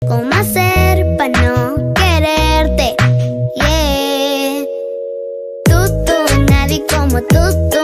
¿Cómo hacer para no quererte? Yeah. Tú, nadie como tú.